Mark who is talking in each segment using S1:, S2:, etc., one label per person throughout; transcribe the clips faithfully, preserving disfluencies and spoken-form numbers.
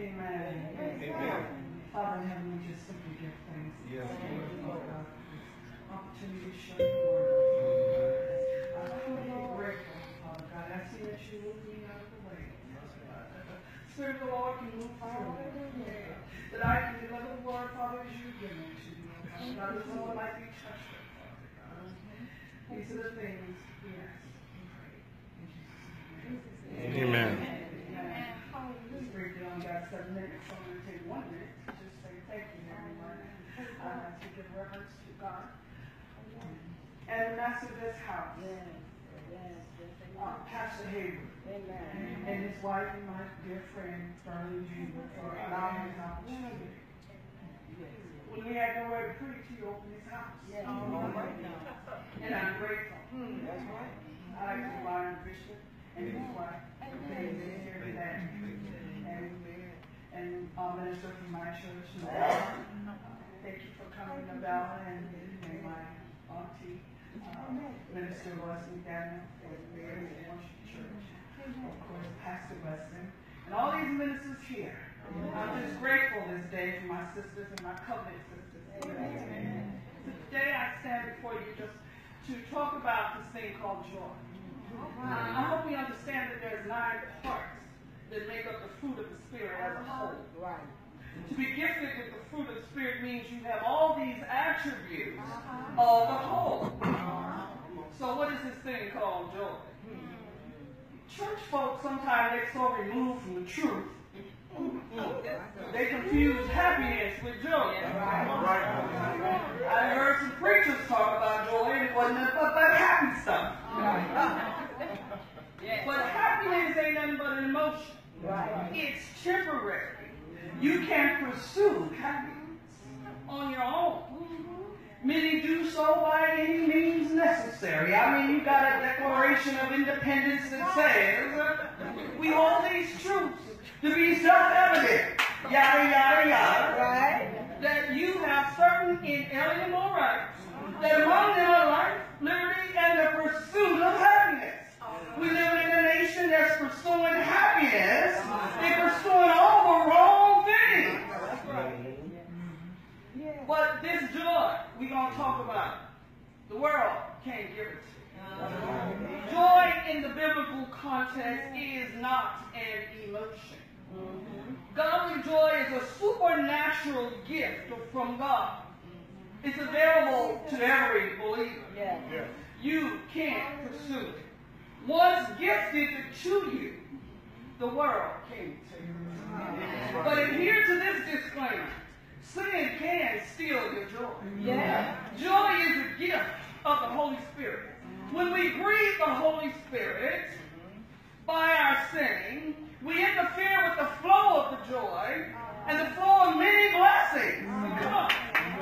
S1: Amen. Amen. Father in heaven, we just simply give thanks. Yes, Lord. God, for this opportunity to share your word. I'm truly grateful, Father God. I see that you move me out of the way. Spirit of the Lord can move through me. That I can deliver the word, Father, as you give it to me. Father God, that someone might be touched with, Father God. These are the things we ask and pray. In Jesus' name.
S2: Amen.
S1: Amen. This briefly only got seven minutes, so I'm going to take one minute to just say thank you, everyone. I'd like to give reverence to God and the master of this house, uh, Pastor Hayward, and his wife and my dear friend, Darlene Junior, for allowing this opportunity. When we had nowhere to preach, he opened his house. And I'm grateful. That's right. I like to honor Bishop and his wife. They are here today. And, and uh, Minister from my church. Uh, thank you for coming, Nabella, and, and my auntie, uh, Minister Wesley Daniel, and Mary and Worship Church. Of course, Pastor Weston, and all these ministers here. I'm just grateful this day for my sisters and my covenant sisters. Amen. Today I stand before you just to talk about this thing called joy. I hope we understand that there's nine parts that make up the fruit of the Spirit as a whole. Right. To be gifted with the fruit of the Spirit means you have all these attributes of the whole. So what is this thing called joy? Church folks sometimes get so removed from the truth. They confuse happiness with joy. I heard some preachers talk about joy and it wasn't but that happy stuff. But happiness ain't nothing but an emotion. It's temporary. You can't pursue happiness on your own. Many do so by any means necessary. I mean, you got a Declaration of Independence that says we hold these truths to be self-evident, yada, yada, yada, right? That you have certain inalienable rights, that among them are life, liberty, and the pursuit of happiness. We live in a nation that's pursuing happiness. They're pursuing all the wrong things. But this joy we're going to talk about, the world can't give it to you. Joy in the biblical context is not an emotion. Godly joy is a supernatural gift from God. It's available to every believer. You can't pursue it. Once gifted to you, the world can't take it. But adhere to this disclaimer. Sin can steal your joy. Yeah. Joy is a gift of the Holy Spirit. When we grieve the Holy Spirit by our sinning, we interfere with the flow of the joy and the flow of many blessings. Come on.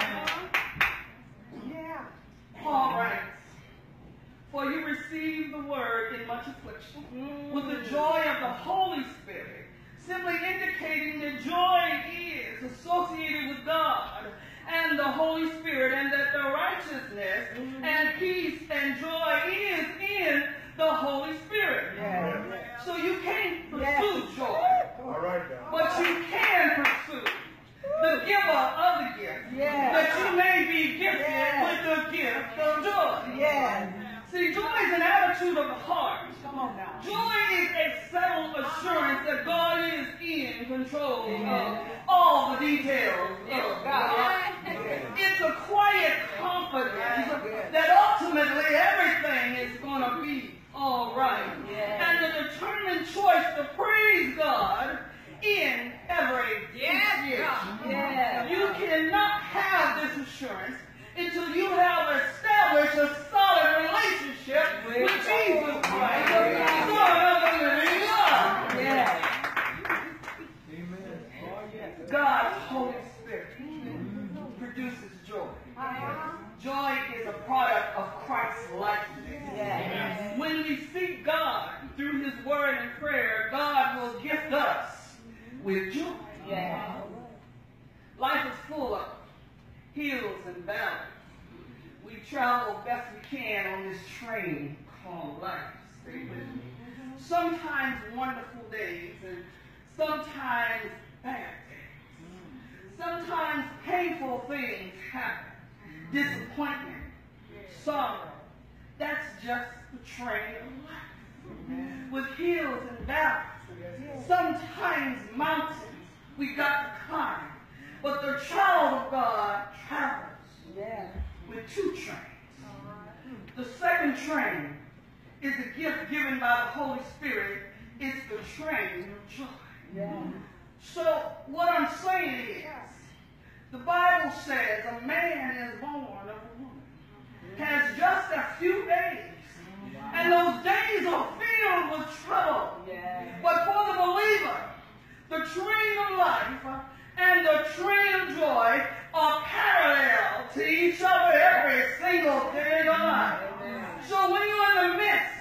S1: Yeah. Paul writes, for you receive the word in much affliction with the joy of the Holy Spirit, simply indicating that joy is associated with God and the Holy Spirit, and that the righteousness and peace and joy is in the Holy Spirit. Yeah. So you can't pursue yeah. joy, all right, but you can pursue the giver of the gift, yeah. that you may be gifted yeah. with the gift of joy. Yeah. See, joy is an attitude of the heart. Come on now. Joy is a settled assurance that God is in control of all the details of God. It's a quiet confidence that ultimately everything is going to be all right. And a determined choice to praise God in every situation. You cannot have this assurance until you have established a solid relationship with Jesus Christ, the Son of the living God. Yeah. God's Holy Spirit produces joy. Joy is a product of Christ's likeness. Yeah. When we seek God through His Word and prayer, God will gift us with joy. Yeah. Life is full of hills and valleys. We travel best we can on this train called life. Stay with me. Sometimes wonderful days and sometimes bad days. Sometimes painful things happen. Disappointment, sorrow. That's just the train of life. With hills and valleys. Sometimes mountains we got to climb. But the child of God travels with two trains. The second train is a gift given by the Holy Spirit. It's the train of joy. Yeah. So what I'm saying is, the Bible says a man is born of a woman, has just a few days, and those days are filled with trouble. Yeah. But for the believer, the train of life and the train of joy are parallel to each other every single day of the life. So when you're in the midst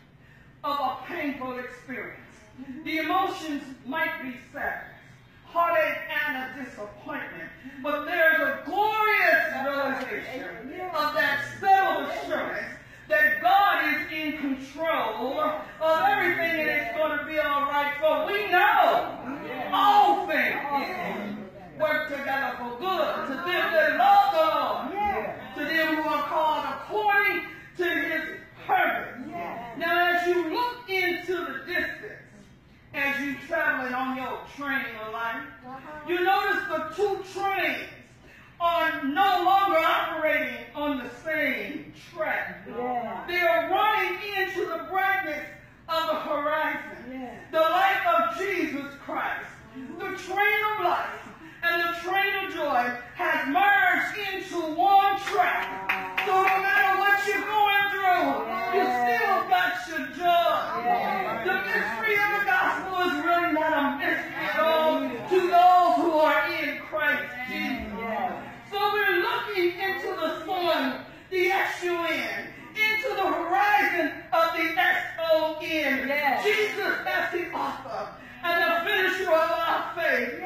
S1: of a painful experience, the emotions might be sadness, heartache, and a disappointment, but there's a glorious realization of that settled assurance that God is in control of everything and it's going to be all right. For we know all things work together for good to them that love the Lord, to them who are called according to his purpose. Now as you look into the distance, as you traveling on your train of life, you notice the two trains are no longer operating on the same track. Yeah. They are running into the brightness of the horizon. Yeah. The light of Jesus Christ. The train of life and the train of joy has merged into one track. So no matter what you're going through, you still got your joy. Yeah. The mystery of the gospel is really not a mystery at all to those who are in Christ Jesus. Yeah. So we're looking into the sun, the S U N, into the horizon of the S O N. Yes. Jesus as the author and the finisher of our faith.